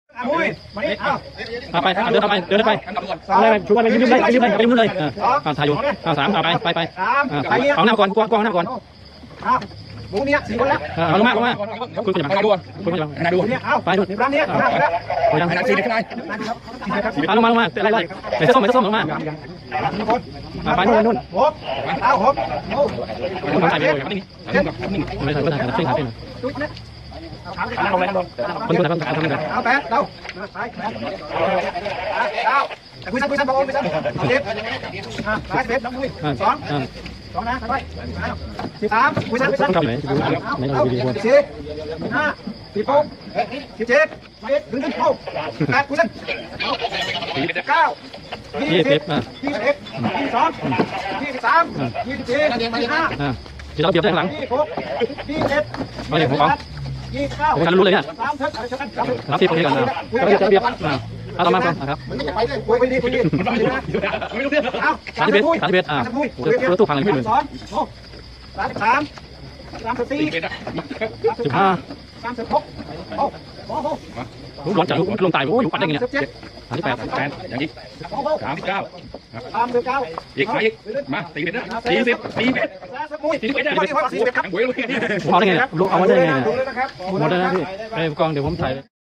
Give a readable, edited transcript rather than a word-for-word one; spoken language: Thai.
ไปเดินไปอะไรชูว่าไปยืมเลยไปยืมเลยถ่ายอยู่สามไปเอาหน้าก่อนกว้างหน้าก่อนหมูเนี่ย4 คนแล้วเอาลงมาคุณจะมาดูเนี่ยเอาไปดูร้านนี้ยังนาทีได้ขนาดเอาลงมาไล่ไปส้มลงมาไปนู่นเอาหกคุณถ่ายไปเลยไม่ถ่ายคนทำกันเอาแปดเราแต่คุยสั้นบอกคุยสั้นเจ็บ11น้องมุ้ย2นะไป13คุยสั้น14 15 16 17ถึงเข้า8คุยสั้น9 20 21 22 23 24 25 ที่เราเก็บได้ข้างหลัง 26 27 ผมรู้เลยเนี่ยรับที่ตรงนี้ก่อนก็จะเรียบเอาต่อมาก่อนนะครับ31ตู้พังเลยพี่หนึ่งร้อนจัดลงตายโอ้ยปัดได้ไงเนี่ย 38อย่างนี้39มา41414141 เอาได้ไงลูกเอาได้ไงหมดแล้วนะพี่ไอ้กองเดี๋ยวผมถ่าย